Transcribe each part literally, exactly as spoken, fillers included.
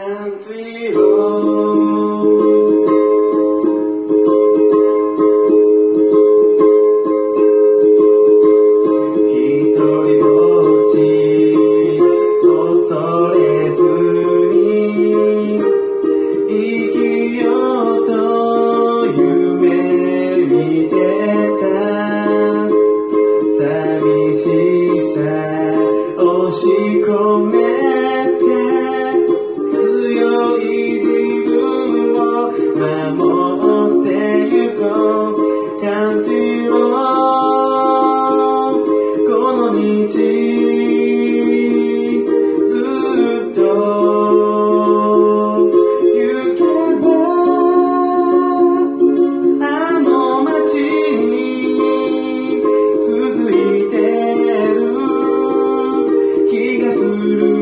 country road一人ぼっち恐れずに生きようと夢見てた寂しさ押し込め強い自分を守ってゆこうカントリーロードこの道ずっと行けばあの街に続いてる気がする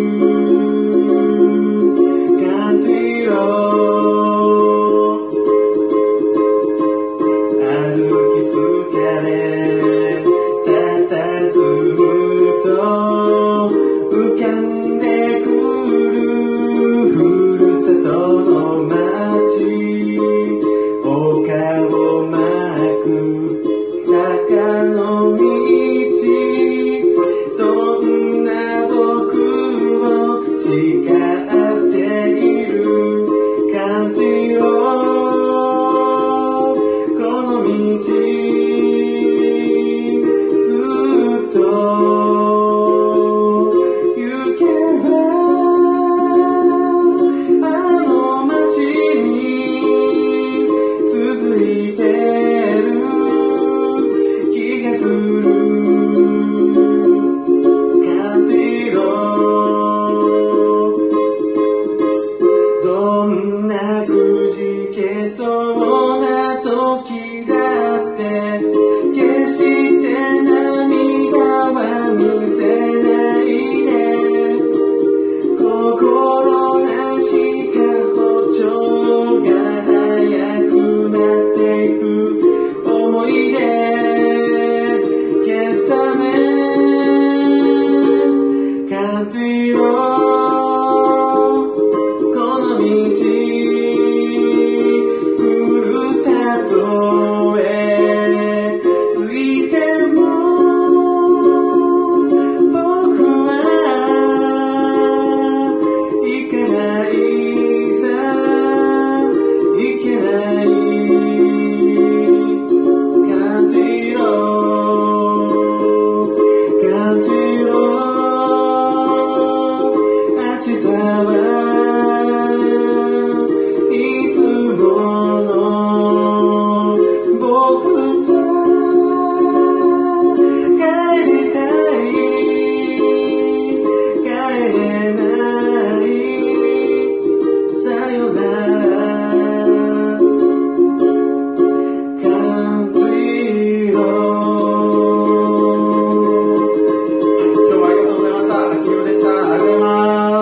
浮かんでくるふるさとの街丘を巻く坂の道そんな僕を叱っているカントリーロードこの道ずっとどんなくじけそうな時だって決して涙は見せないで心なしか歩調が速くなっていく思い出消すためカントリーロード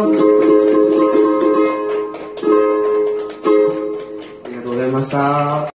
ました。